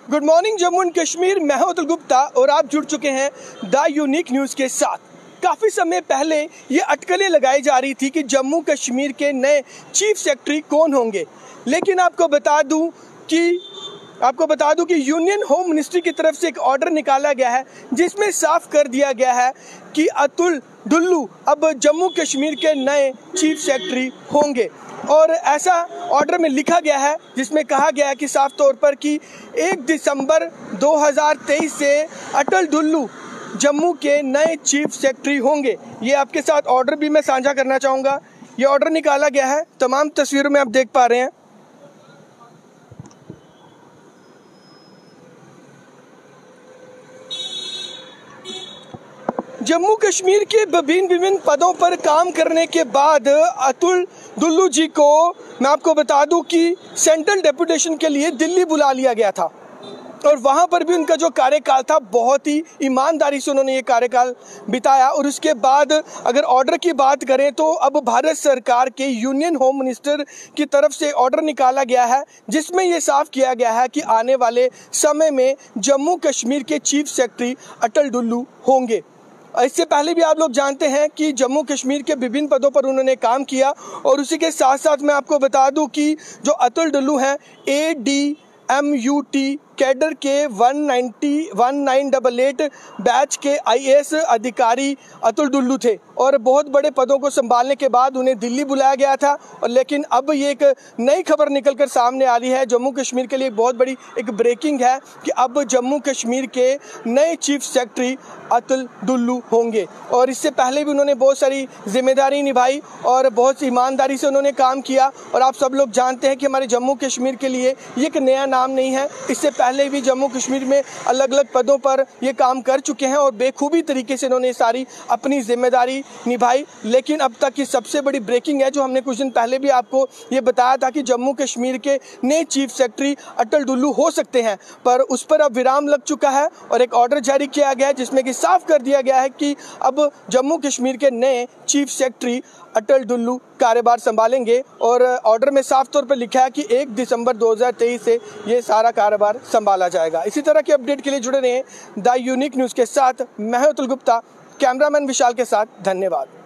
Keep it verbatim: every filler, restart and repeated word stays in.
Good morning Jammu and Kashmir, मैं हूं अतुल गुप्ता और आप जुड़ चुके हैं द यूनिक न्यूज़ के साथ। काफ़ी समय पहले ये अटकलें लगाई जा रही थी कि जम्मू कश्मीर के नए चीफ सेक्रेटरी कौन होंगे, लेकिन आपको बता दूं कि आपको बता दूं कि यूनियन होम मिनिस्ट्री की तरफ से एक ऑर्डर निकाला गया है जिसमें साफ कर दिया गया है कि अतुल डुल्लू अब जम्मू कश्मीर के नए चीफ सेक्रेटरी होंगे। और ऐसा ऑर्डर में लिखा गया है जिसमें कहा गया है कि साफ तौर पर कि एक दिसंबर दो हज़ार तेईस से अटल डुल्लू जम्मू के नए चीफ सेक्रेटरी होंगे। ये आपके साथ ऑर्डर भी मैं साझा करना चाहूँगा। ये ऑर्डर निकाला गया है, तमाम तस्वीरों में आप देख पा रहे हैं। जम्मू कश्मीर के विभिन्न विभिन्न पदों पर काम करने के बाद अतुल डुल्लू जी को मैं आपको बता दूं कि सेंट्रल डेपुटेशन के लिए दिल्ली बुला लिया गया था और वहां पर भी उनका जो कार्यकाल था बहुत ही ईमानदारी से उन्होंने ये कार्यकाल बिताया। और उसके बाद अगर ऑर्डर की बात करें तो अब भारत सरकार के यूनियन होम मिनिस्टर की तरफ से ऑर्डर निकाला गया है जिसमें ये साफ किया गया है कि आने वाले समय में जम्मू कश्मीर के चीफ सेक्रेटरी अटल डुल्लू होंगे। इससे पहले भी आप लोग जानते हैं कि जम्मू कश्मीर के विभिन्न पदों पर उन्होंने काम किया और उसी के साथ साथ मैं आपको बता दूं कि जो अतुल डुल्लू हैं A D M U T cadre के one ninety one nine double eight batch के आई ए एस अधिकारी अतुल डुल्लू थे और बहुत बड़े पदों को संभालने के बाद उन्हें दिल्ली बुलाया गया था। और लेकिन अब ये एक नई खबर निकलकर सामने आ रही है, जम्मू कश्मीर के लिए बहुत बड़ी एक ब्रेकिंग है कि अब जम्मू कश्मीर के नए चीफ सेक्रेटरी अतुल डुल्लू होंगे। और इससे पहले भी उन्होंने बहुत सारी जिम्मेदारी निभाई और बहुत ईमानदारी से उन्होंने काम किया। और आप सब लोग जानते हैं कि हमारे जम्मू कश्मीर के लिए ये एक नया नाम नहीं है, इससे पहले भी जम्मू कश्मीर में अलग अलग पदों पर ये काम कर चुके हैं और बेखूबी तरीके से इन्होंने सारी अपनी जिम्मेदारी निभाई। लेकिन अब तक की सबसे बड़ी ब्रेकिंग है जो हमने कुछ दिन पहले भी आपको ये बताया था कि जम्मू कश्मीर के नए चीफ सेक्रेटरी अटल डुल्लू हो सकते हैं, पर उस पर अब विराम लग चुका है और एक ऑर्डर जारी किया गया है जिसमें कि साफ कर दिया गया है कि अब जम्मू कश्मीर के नए चीफ सेक्रेटरी अटल डुल्लू कार्यभार संभालेंगे। और ऑर्डर में साफ तौर पर लिखा है कि एक दिसंबर दो हज़ार तेईस से ये सारा कार्यभार संभाला जाएगा। इसी तरह के अपडेट के लिए जुड़े रहें द यूनिक न्यूज़ के साथ। मैं हूं अतुल गुप्ता, कैमरामैन विशाल के साथ। धन्यवाद।